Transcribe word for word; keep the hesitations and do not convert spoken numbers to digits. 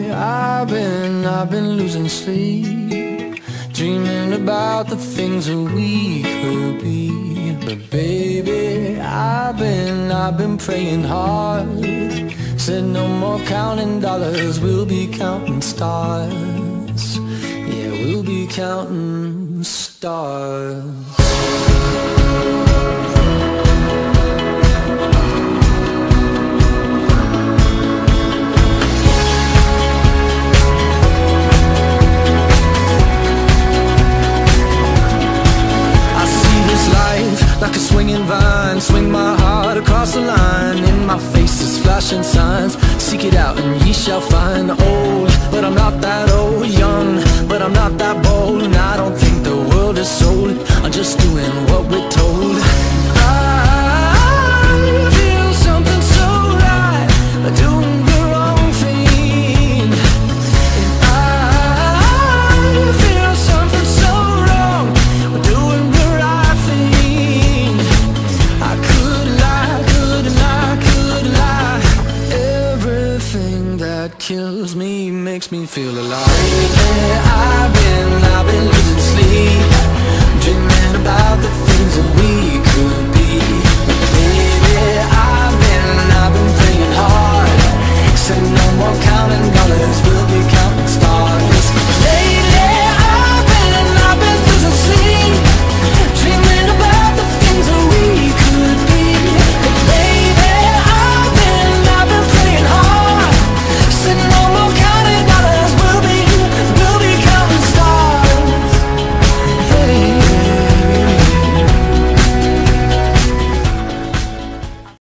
I've been, I've been losing sleep, dreaming about the things that we could be. But baby, I've been, I've been praying hard. Said no more counting dollars, we'll be counting stars. Yeah, we'll be counting stars. Like a swinging vine, swing my heart across the line. In my face is flashing signs, seek it out and ye shall find. Old, but I'm not that old. Young, but I'm not that bold. And I don't think the world is sold, I'm just doing what we're told. I feel something so right, doing the wrong thing. And I feel something so wrong, doing the right thing. I could lie, could lie, could lie. Everything that kills me makes me feel alive. Yeah, I've been, I've been losing